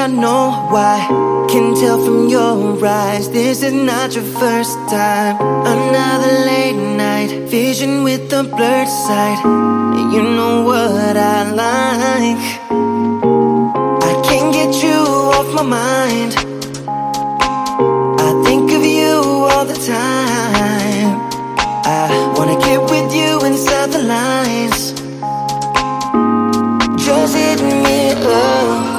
I know why. Can tell from your eyes, this is not your first time. Another late night, vision with a blurred sight. You know what I like. I can't get you off my mind. I think of you all the time. I wanna get with you inside the lines. Just hit me up.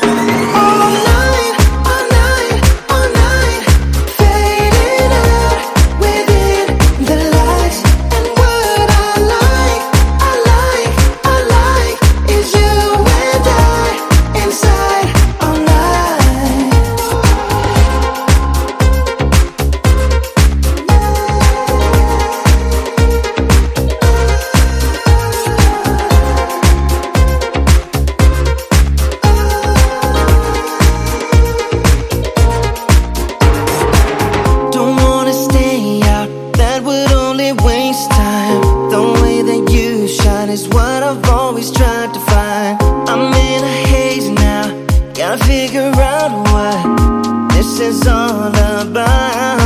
Is what I've always tried to find. I'm in a haze now, gotta figure out what this is all about.